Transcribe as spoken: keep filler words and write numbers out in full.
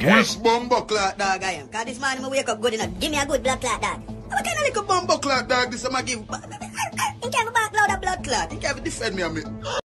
Okay. Which bumbo clot dog I am? Cause this morning I wake up good enough. Give me a good blood clot dog. What kind of little bumbo clot dog this I'm give? You can't have a blood clot. You can't defend me on me.